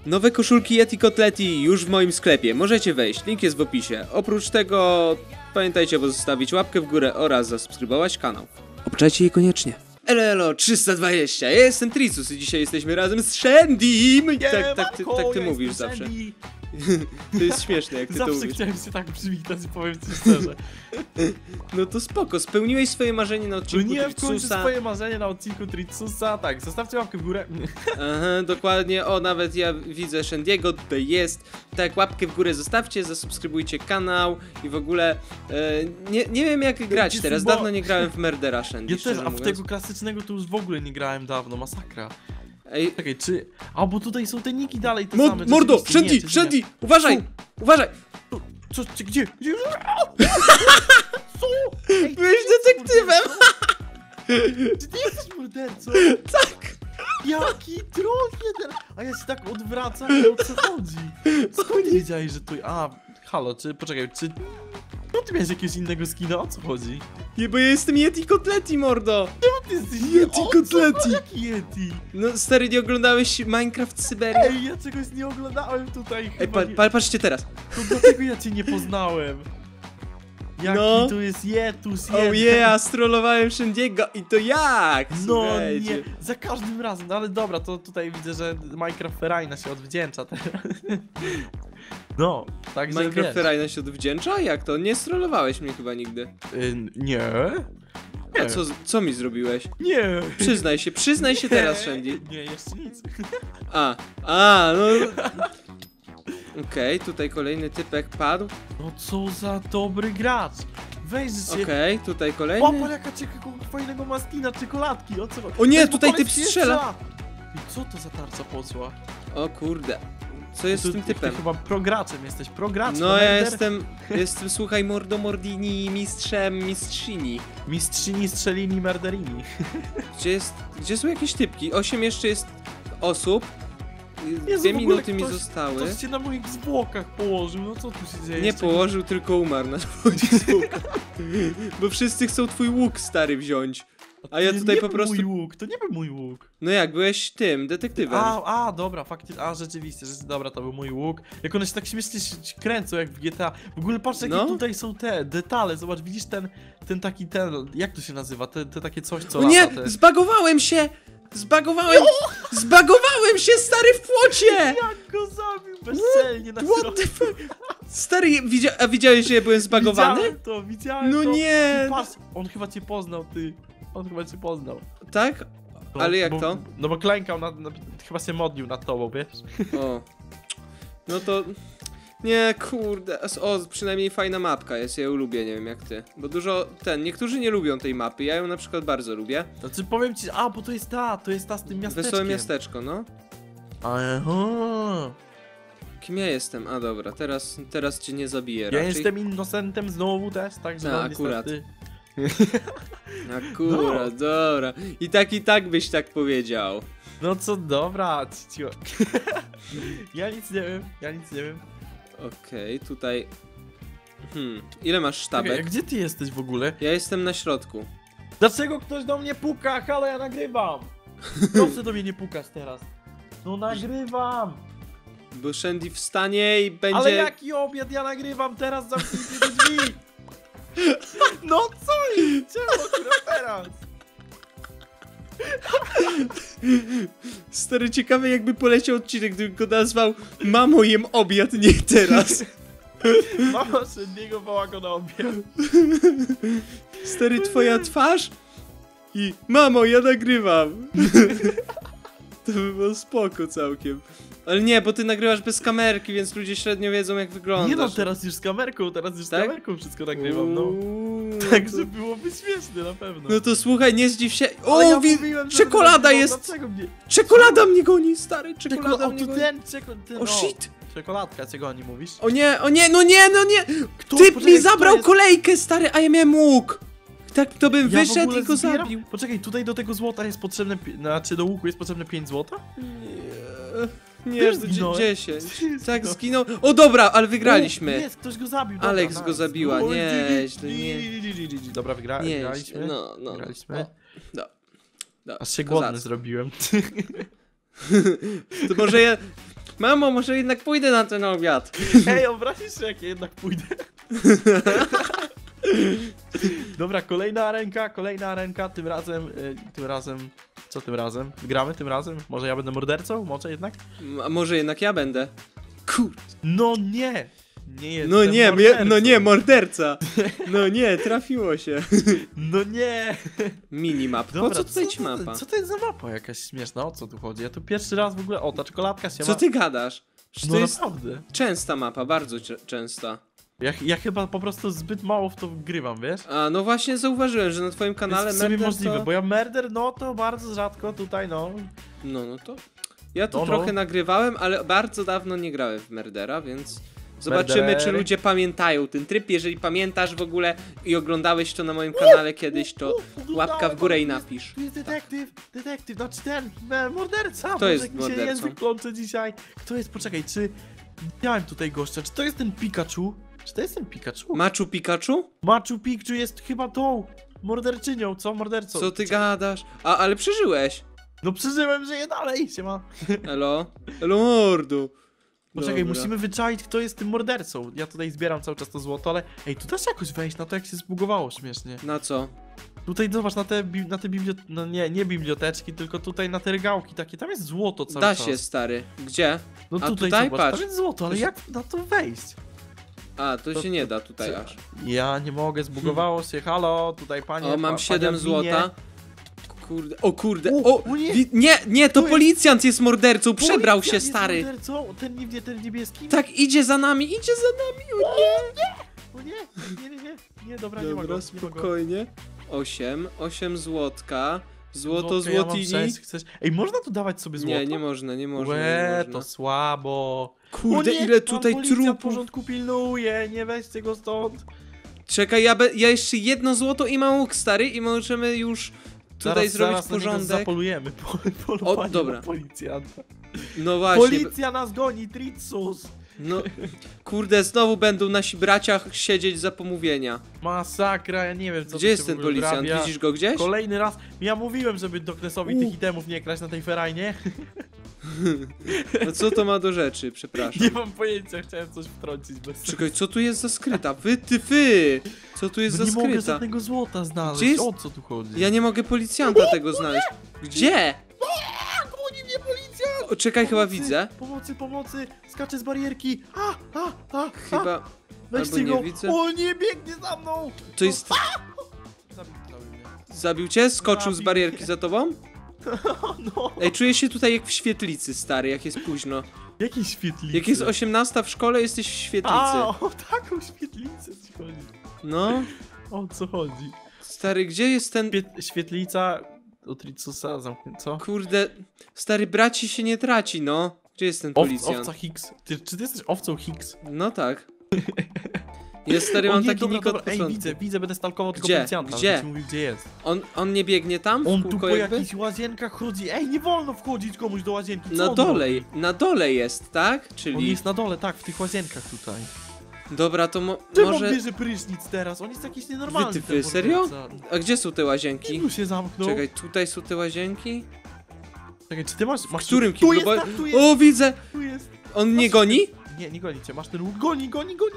Nowe koszulki Yeti Kotleti już w moim sklepie. Możecie wejść, link jest w opisie. Oprócz tego pamiętajcie, by zostawić łapkę w górę oraz zasubskrybować kanał. Obczajcie je koniecznie. Elo 320, ja jestem Tricus i dzisiaj jesteśmy razem z Shandym. Tak ty mówisz zawsze. To jest śmieszne, jak ty to mówisz. Zawsze chciałem się tak przywitać, powiem ci szczerze. No to spoko, spełniłeś swoje marzenie na odcinku Tricusa. Tricusa. W końcu swoje marzenie na odcinku Tricusa. Tak, zostawcie łapkę w górę. Aha, dokładnie, o nawet ja widzę Shandiego, tutaj jest. Tak, łapkę w górę zostawcie, zasubskrybujcie kanał i w ogóle nie wiem jak grać teraz, dawno nie grałem w Murdera Shandy. Ja też, a w tego klasycznego to już w ogóle nie grałem dawno, masakra. Ej, czekaj, czy... A, bo tutaj są te niki dalej te same. Mordo, Shandy, uważaj, uważaj! Co, gdzie? Co? Ej, byłeś detektywem! Czy ty jesteś mordercą? Tak! Jaki troll jeden! A ja się tak odwracam, o co chodzi? Skąd wiedziałeś, że tu... A, halo, poczekaj, czy... No ty miałeś jakiegoś innego skina, o co chodzi? Nie, bo ja jestem Yeti Kotleti, mordo! Czemu ty jesteś Yeti Kotleti! Jaki Yeti? No stary, nie oglądałeś Minecraft Syberia? Ej, ja czegoś nie oglądałem tutaj. Ej, patrzcie teraz. To dlatego ja cię nie poznałem. Jaki No. to jest Jetus Oh yeah, strollowałem Shandiego i to jak? No Słuchajcie. nie, za każdym razem, no ale dobra, to tutaj widzę, że Minecraft Ferajna się odwdzięcza teraz. No, także Minecraft wiesz. Ferajna się odwdzięcza? Jak to? Nie strollowałeś mnie chyba nigdy. Nie. A co mi zrobiłeś? Nie. Przyznaj się teraz, Shandy. Nie, jeszcze nic. No... Okej, tutaj kolejny typek padł. No co za dobry gracz. Weź się. Okej, tutaj kolejny. Papa, jaka ciekawa fajnego maskina, czekoladki, o co chodzi? O nie, Ten tutaj koleś typ się strzela. I co to za tarcza posła? O kurde. Co jest z tym typem? Ty chyba prograczem jesteś, prograczem. No ja jestem, słuchaj, Mordo Mordini, mistrzyni. Mistrzyni strzelini merderini. Gdzie są jakieś typki? 8 jeszcze jest osób. Jezu, 2 w ogóle minuty mi ktoś zostały. Ktoś się na moich zwłokach położył, no co tu się dzieje? Nie położył, tylko umarł na twoich zwłokach. Bo wszyscy chcą twój łuk stary wziąć. A ja tutaj po prostu... mój łuk, to nie był mój łuk. No jak, byłeś tym, detektywem. Dobra, faktycznie, rzeczywiście, dobra, to był mój łuk. Jak one się tak śmiesznie kręcą, jak w GTA. W ogóle patrz, jakie tutaj są te detale, zobacz, widzisz ten jak to się nazywa, te takie coś, co O nie, lata, zbagowałem się! Zbagowałem się, stary, w płocie! Jak go zabił bezcelnie na What the fuck? Stary, a widziałeś, że ja byłem zbagowany? Widziałem No to. nie! I patrz, on chyba cię poznał, ty. On chyba cię poznał. Tak? No, Ale jak to? No bo klękał, chyba się modlił nad tobą, wiesz? O. No to... Nie, kurde. O, przynajmniej fajna mapka jest, ja ją lubię, nie wiem jak ty. Bo niektórzy nie lubią tej mapy, ja ją na przykład bardzo lubię. Znaczy powiem ci, bo to jest ta z tym miasteczkiem. Wesołe miasteczko, no. Aha. Kim ja jestem? A dobra, teraz cię nie zabiję raczej. Ja jestem innocentem znowu też, także no akurat. niestety. Akurat, dobra. I tak byś tak powiedział. No co, dobra, cicho. Ja nic nie wiem. Okej, tutaj... Ile masz sztabek? Okay, gdzie ty jesteś w ogóle? Ja jestem na środku. Dlaczego ktoś do mnie puka? Halo, ja nagrywam! Proszę do mnie nie pukać teraz. No nagrywam! Bo Shandy wstanie i będzie... Ale jaki obiad? Ja nagrywam teraz, zamknijcie te drzwi! No co jest? Czemu akurat teraz? Stary, ciekawe jakby poleciał odcinek, gdybym go nazwał Mamo, jem obiad, nie teraz. Mama Shandy'ego woła go na obiad. Stary, twoja twarz i mamo, ja nagrywam. To by było spoko całkiem. Ale nie, bo ty nagrywasz bez kamerki, więc ludzie średnio wiedzą jak wyglądasz. Nie no, teraz już z kamerką, z kamerką wszystko nagrywam, no. Tak, Także byłoby śmieszne na pewno. No to słuchaj, nie zdziw się. O, ja mówiłem, że czekolada to jest! dlaczego mnie... Czekolada mnie goni, stary, czekolada mnie goni. O shit! Czekoladka, czego nie mówisz? O nie, no nie! Kto? Typ Poczekaj, mi zabrał jest? kolejkę, stary, a ja miałem łuk. Tak to bym wyszedł i go zbieram? zabił. Poczekaj, tutaj do tego złota jest potrzebne, znaczy do łuku jest potrzebne 5 złota? Nie, Też zginąłeś? 10. Tak, zginął. O dobra, ale wygraliśmy. Jest, ktoś go zabił. Dobra, Alex go zabiła, nieźle, nie. Dobra, wygraliśmy. No. Wygraliśmy. No. Aż się głodny zrobiłem. To może ja... Mamo, może jednak pójdę na ten obiad. Ej, obrazisz się, jak ja jednak pójdę. Dobra, kolejna arenka, tym razem, co tym razem? Gramy tym razem? Może ja będę mordercą? Może jednak? A może jednak ja będę? Kurde. No nie! Nie jestem No nie, mordercą. no nie, morderca. No nie, trafiło się. No nie! Minimap. Po co tutaj ci mapa? Co to jest za mapa jakaś śmieszna? O co tu chodzi? Ja tu pierwszy raz w ogóle... O, ta czekoladka się Co ma... ty gadasz? Że No to jest naprawdę. częsta mapa, bardzo częsta. Ja chyba po prostu zbyt mało w to grywam, wiesz? A no właśnie zauważyłem, że na twoim kanale Jest w sumie Murder możliwe, to... bo ja Murder, no to bardzo rzadko tutaj, no. No to... Ja tu No. trochę nagrywałem, ale bardzo dawno nie grałem w Murdera, więc... Zobaczymy, czy Murdery. ludzie pamiętają ten tryb. Jeżeli pamiętasz w ogóle i oglądałeś to na moim kanale kiedyś, to łapka w górę i napisz. Tu jest detektyw, znaczy ten morderca. Kto jest Boże, jak mi się mordercą? język plącze dzisiaj. Kto jest, poczekaj, czy... Widziałem tutaj gościa, czy to jest ten Pikachu? Czy to jest ten Pikachu? Machu Pikachu? Machu Picchu jest chyba tą morderczynią, co? Mordercą. Co ty gadasz? Ale przeżyłeś. No przeżyłem, żyję dalej, siema. Elo? Elo mordu. Poczekaj, Dobra. musimy wyczaić, kto jest tym mordercą. Ja tutaj zbieram cały czas to złoto, ale... Ej, tu też jakoś wejść na to, jak się zbugowało śmiesznie. Na co? Tutaj zobacz, na te no nie biblioteczki, tylko tutaj na te regałki takie, tam jest złoto cały Da czas. się, stary. Gdzie? No A tutaj, tutaj zobacz, patrz. tam jest złoto, ale jak na to wejść? A, to się nie da tutaj aż. Ja nie mogę, zbugowało się, halo, tutaj panie... O, mam pa- 7 panie adminie. złota. Kurde, o kurde, O nie! nie, to To jest- policjant jest mordercą, przebrał się, Policja jest stary. mordercą? Ten niebieski? Tak, idzie za nami, o nie. O nie, dobra, nie mogę, Dobra, nie mogę. spokojnie. 8 złotka. Złoto, Złotkę, ja mam złotini. 6, chcesz... Ej, można tu dawać sobie złoto? Nie można, nie można. Łe, nie to można. słabo. Kurde, O nie, ile pan tutaj policja trupów. porządku pilnuje, nie weźcie go stąd. Czekaj, ja jeszcze jedno złoto i mam łuk, stary, i możemy już tutaj zrobić zaraz na niego porządek. zapolujemy. Polowanie dobra. na policjanta. No właśnie. Policja nas goni, Tritsus. No, kurde, znowu będą nasi bracia siedzieć za pomówienia. Masakra, ja nie wiem co Gdzie tu się jest w ten ogóle policjant? wyrabia. Widzisz go gdzieś? Kolejny raz. Ja mówiłem, żeby Doknesowi tych itemów nie kraść na tej ferajnie. No co to ma do rzeczy, przepraszam. Nie mam pojęcia, chciałem coś wtrącić bez Czekaj, co tu jest za skryta? Wy! Co tu jest No za nie mogę skryta? żadnego złota znaleźć. Gdzie jest- O co tu chodzi? Ja nie mogę policjanta tego znaleźć. Gdzie? Goni mnie policja! O, czekaj, chyba widzę. Pomocy! Skaczę z barierki! Chyba... Weźcie albo nie go! widzę. O nie, biegnie za mną! To jest... Zabił mnie. Zabił cię? Skoczył z Zabił barierki mnie. za tobą? No, Ej, czuję się tutaj jak w świetlicy, stary, jak jest późno. jakiej świetlicy? Jak jest 18 w szkole, jesteś w świetlicy. A, o taką świetlicę ci chodzi. No, O co chodzi? stary, gdzie jest ten... Świetlica u Tritsusa zamknięta, co? Kurde, stary, braci się nie traci, no. Gdzie jest ten policjant? Owca Higgs. Czy ty jesteś owcą Higgs? No tak. Jest, stary, O mam nie, taki nick od Ej, początku. widzę, będę stalkował tego Gdzie? policjanta. Gdzie? Gdzie? Ci mówił, gdzie jest. On nie biegnie tam? W On tu kółko po jakby? jakichś łazienkach chodzi. Ej, nie wolno wchodzić komuś do łazienki. Co Na on dole, robi? na dole jest, tak? On Czyli... jest na dole, tak, w tych łazienkach tutaj. Dobra, to Czemu może... on bierze prysznic teraz? On jest jakiś nienormalny. Wytyfy, ten serio? morderca. A gdzie są te łazienki? Tu się zamknął. Czekaj, tutaj są te łazienki? Czekaj, czy ty masz... W którym tu kiblu? jest, Bo... tak, tu jest, O, widzę! tu jest. On mnie goni? Nie goni cię, masz ten łuk. Goni.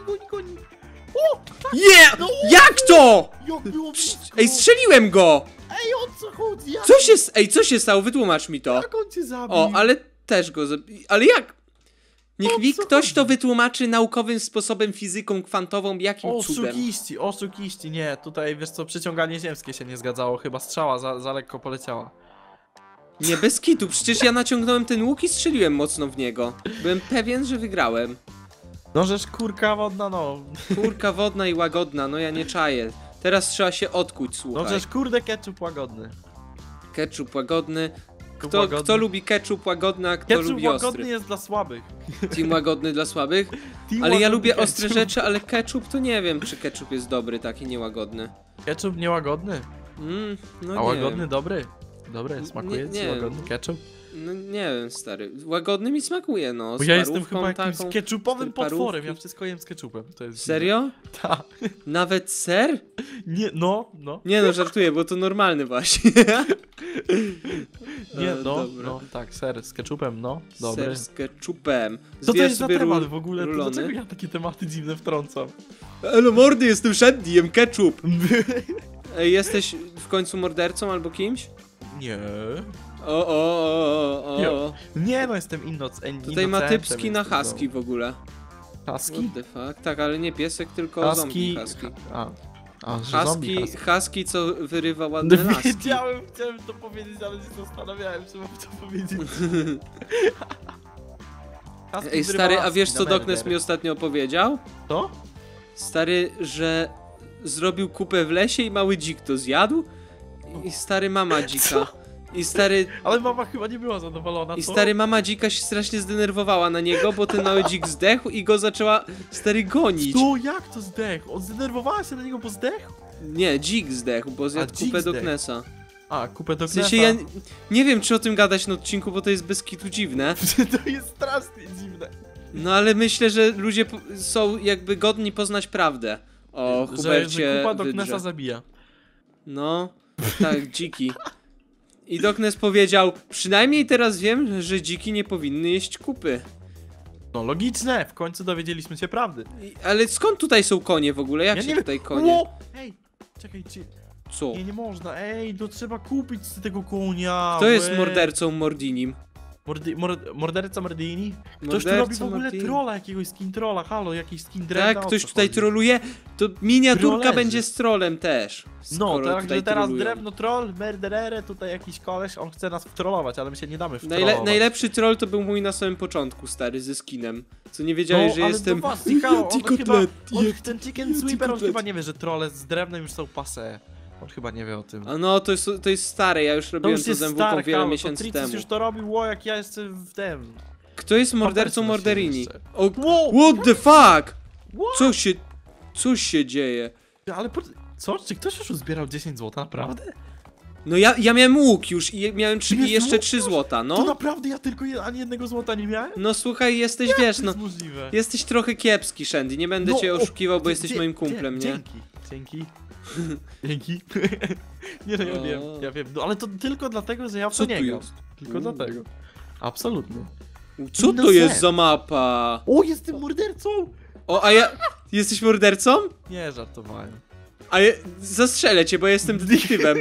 Nie! No. Jak to? Jak było Psz, blisko. Ej, strzeliłem go! Ej, o co chodzi? Co się stało? Wytłumacz mi to. Jak on cię zabił? O, ale też go Ale jak? Niech O mi co ktoś chodzi? to wytłumaczy naukowym sposobem, fizyką kwantową, jakim cudem. Oszukiści, nie, tutaj wiesz co, przyciąganie ziemskie się nie zgadzało, chyba strzała za lekko poleciała. Nie, bez kitu, przecież ja naciągnąłem ten łuk i strzeliłem mocno w niego. Byłem pewien, że wygrałem. No żeż kurka wodna, no. Kurka wodna i łagodna, no ja nie czaję. Teraz trzeba się odkuć, No słuchaj. żeż kurde ketchup łagodny. Ketchup łagodny. Łagodny. Kto lubi ketchup łagodny, a kto Ketchup lubi łagodny ostry? jest dla słabych. Team łagodny dla słabych? Team Ale ja łagodny lubię ketchup. ostre rzeczy, ale ketchup to nie wiem, czy ketchup jest dobry, taki niełagodny. Ketchup niełagodny, No a nie łagodny wiem. dobry. Dobry, smakuje nie ci wiem. łagodny ketchup? No nie wiem, stary. Łagodny mi smakuje, no. Bo Z ja jestem parówką chyba jakimś taką. ketchupowym parówki. potworem, ja wszystko jem z ketchupem. To jest Serio? Tak. Nawet ser? Nie, no. Nie no, żartuję, bo to normalny właśnie. Nie, dobra. no, tak, ser z ketchupem, no, dobry. Ser z ketchupem. Co to Zwijasz jest za sobie temat w ogóle? To rulony. dlaczego ja takie tematy dziwne wtrącam? Elo mordy, jestem Shandy, jem ketchup. Ej, jesteś w końcu mordercą albo kimś? Nie. O. Nie, no jestem Tutaj ma typ skina husky w ogóle. Husky? What the fuck? Tak, ale nie piesek, tylko zombie husky. Że zombie Husky, co wyrywa ładne laski. Wiedziałem, chciałem to powiedzieć, ale się zastanawiałem, czy mam to powiedzieć. Ej, stary, a wiesz co Doknes mi ostatnio opowiedział? Co? Stary, że zrobił kupę w lesie i mały dzik to zjadł? I stary mama dzika. Co? I stary... Ale mama chyba nie była zadowolona, I co? stary mama dzika się strasznie zdenerwowała na niego, bo ten mały dzik zdechł i go zaczęła stary gonić. To jak to zdechł? On zdenerwowała się na niego, bo zdechł? Nie, dzik zdechł, bo zjadł dzik kupę zdechł. Doknesa. A, kupę do W sensie ja nie wiem, czy o tym gadać na odcinku, bo to jest bez kitu dziwne. To jest strasznie dziwne. No ale myślę, że ludzie są jakby godni poznać prawdę o Hubercie Że kupa do Wydrze. Knesa zabija. No, tak, dziki. I Doknes powiedział, przynajmniej teraz wiem, że dziki nie powinny jeść kupy. No logiczne, w końcu dowiedzieliśmy się prawdy. Ale skąd tutaj są konie w ogóle? Jak Ja się nie wiem. tutaj konie? Ło! Ej, czekaj, Co? nie można, ej, to trzeba kupić z tego konia. Kto jest łe. mordercą Mordinim? Morderca Mordini? Ktoś tu Morderca robi w ogóle Mordini. trolla, jakiegoś skin trolla, halo, jakiś skin drewna. Tak, o ktoś co tutaj chodzi? troluje, to miniaturka Trollerzy. będzie z trollem też. No, skoro także tutaj teraz trolują. drewno troll, murderere, tutaj jakiś koleś, on chce nas wtrollować, ale my się nie damy wtrollować. Najlepszy troll to był mój na samym początku, stary, ze skinem. Co nie wiedziałeś, że ale jestem... to właśnie, halo, on Yeti chyba, kotlet, ten chicken sweeper, on kotlet. chyba nie wie, że trolle z drewnem już są passé. On chyba nie wie o tym. A no, to jest stare, ja już To robiłem już to jest z MWką stary, wiele halo, miesięcy to Tricus temu. już to robił, jak ja jestem w tym. Kto jest mordercą Mordercą Morderini? jeszcze. O, Wow, what the fuck? what? Co się dzieje? Ale co? Czy ktoś już uzbierał 10 zł, naprawdę? No ja miałem łuk już i miałem Miałeś i jeszcze łuk 3 złota, To no. naprawdę ja tylko ani jednego złota nie miałem? No słuchaj, jesteś, wiesz, Jak to no... jest możliwe? Jesteś trochę kiepski, Shandy, nie będę cię oszukiwał, bo dzie- jesteś dzie- moim kumplem, nie? Dzięki. Dzięki. Nie no, ja wiem. No ale to tylko dlatego, że ja w Co to tu nie gram. jest? Tylko dlatego. Absolutnie. Co to jest za mapa? O, jestem mordercą! O, a ja... Jesteś mordercą? Nie, żartowałem. A ja... Zastrzelę cię, bo jestem detektywem.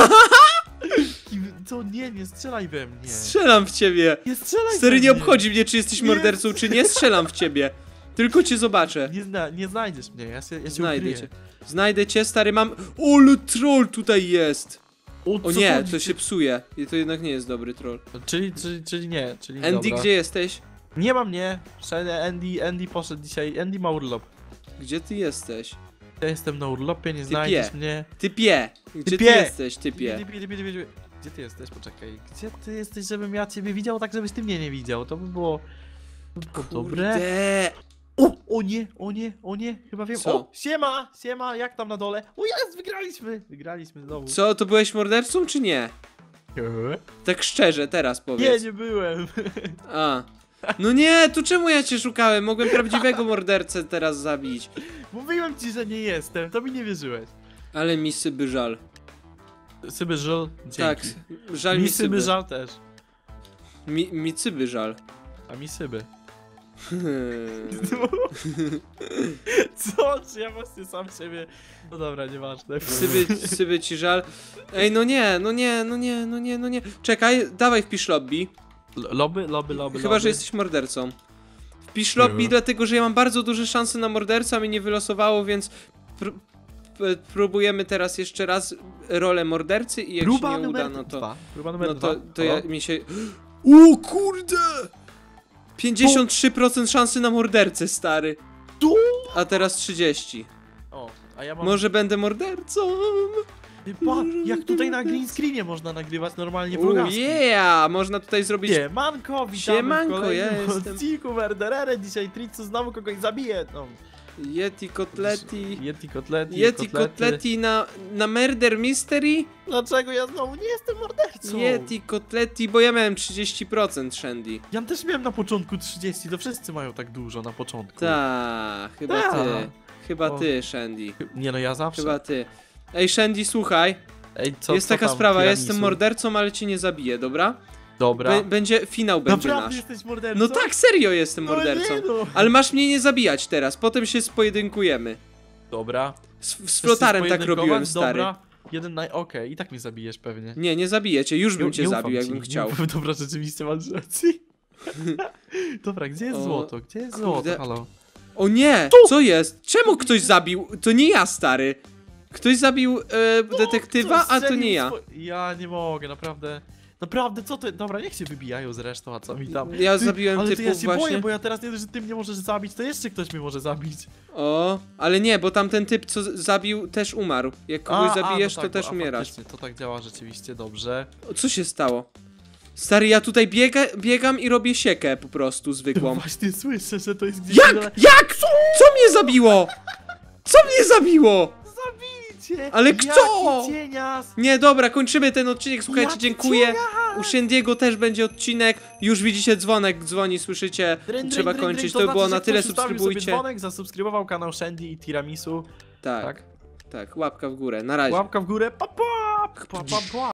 Co? Nie strzelaj we mnie. Strzelam w ciebie. Nie strzelaj Stary, we nie mnie. obchodzi mnie, czy jesteś mordercą, czy nie. Strzelam w ciebie. Tylko cię zobaczę. Nie znajdziesz mnie, ja cię Znajdę ukryję. cię. Znajdę cię, stary, mam... Ole, troll tutaj jest. O co nie, chodzi? to się psuje. I to jednak nie jest dobry troll. Czyli nie, czyli Andy, dobra. gdzie jesteś? Nie mam nie. Andy poszedł dzisiaj. Andy ma urlop. Gdzie ty jesteś? Ja jestem na urlopie, nie znajdziesz Typie. mnie. Typie. Gdzie ty Typie. jesteś, typie? Typie. Gdzie ty jesteś? Poczekaj. Gdzie ty jesteś, żebym ja ciebie widział, tak żebyś ty mnie nie widział? To by było dobre. Kurde. O nie, chyba wiem. Co? O, siema, jak tam na dole? O jest, wygraliśmy znowu. Co, to byłeś mordercą, czy nie? Tak szczerze, teraz Nie, powiedz. nie byłem. A. No nie, to czemu ja cię szukałem? Mogłem prawdziwego mordercę teraz zabić. Mówiłem ci, że nie jestem, to mi nie wierzyłeś. Ale mi syby żal. Syby żal, dzięki. Tak, żal mi mi syby syby. żal też. Mi cyby żal. A mi syby. Co? Czy ja właśnie sam siebie... No dobra, nieważne. Syby ci żal. Ej, no nie. Czekaj, dawaj wpisz lobby. Lobby. Chyba, że jesteś mordercą. Wpisz lobby, Nie. dlatego że ja mam bardzo duże szanse na mordercę, a mi nie wylosowało, więc próbujemy teraz jeszcze raz rolę mordercy i jak Próba się nie uda, numer no to... dwa. Próba numer No dwa. to ja mi się... O kurde! 53% szansy na mordercę, stary. Tu? A teraz 30. O, a ja mam... Może będę mordercą? Pa, jak tutaj na green screenie można nagrywać normalnie vlogaski. Yeah! Można tutaj zrobić... Siemanko, witamy Siemanko, w kolejnym ja jestem. odcinku Murderere. Dzisiaj Tricu znowu kogoś zabije. No. Yeti kotleti... Yeti kotleti na Murder Mystery? Dlaczego ja znowu nie jestem mordercą? Yeti kotleti, bo ja miałem 30% Shandy. Ja też miałem na początku 30, to wszyscy mają tak dużo na początku. Chyba Ta. ty. Chyba O. ty, Shandy. Nie no, ja zawsze. Chyba ty. Ej, Shandy, słuchaj. Ej, co, Jest co taka tam, sprawa, ja tiramisu? jestem mordercą, ale cię nie zabiję, dobra? Dobra. Finał będzie Naprawdę nasz. jesteś mordercą? No tak, serio jestem No mordercą. nie no. Ale masz mnie nie zabijać teraz, potem się spojedynkujemy. Dobra. Z flotarem tak robiłem, stary. Dobra. Jeden na... Okej, i tak mnie zabijesz pewnie. Nie zabiję cię, już bym Nie- cię nie zabił, ufam jakbym ci. chciał. Dobra, rzeczywiście masz rację. Dobra, gdzie jest O, złoto? Gdzie jest kurde. złoto? Halo. O nie! Co jest? Czemu ktoś zabił? To nie ja, stary. Ktoś zabił detektywa, Ktoś a to strzelił nie ja. Ja nie mogę, naprawdę. Naprawdę, co ty? Dobra, niech się wybijają zresztą, a co mi tam? Ja Ty, zabiłem ale to ja typów się właśnie. boję, bo ja teraz nie dość, że ty mnie możesz zabić, to jeszcze ktoś mnie może zabić. O, ale nie, bo tamten typ, co zabił, też umarł. Jak kogoś zabijesz, no tak, to też bo- umierasz. faktycznie, to tak działa rzeczywiście, dobrze. O, co się stało? Stary, ja tutaj biegam i robię siekę po prostu zwykłą. Właśnie słyszę, że to jest gdzieś... Jak? Co mnie zabiło? Co mnie zabiło? Zabicie! Ale kto? Jaki cienias! Nie, dobra, kończymy ten odcinek, słuchajcie, Jaki dziękuję. cienias! U Shandy'ego też będzie odcinek. Już widzicie, dzwonek dzwoni, słyszycie? Trzeba kończyć, to by było znaczy, na że tyle, ktoś ustawił sobie subskrybujcie. dzwonek, zasubskrybował kanał Shandy i Tiramisu. Tak, tak, łapka w górę, na razie. Łapka w górę, pa pa! Pa pa pa!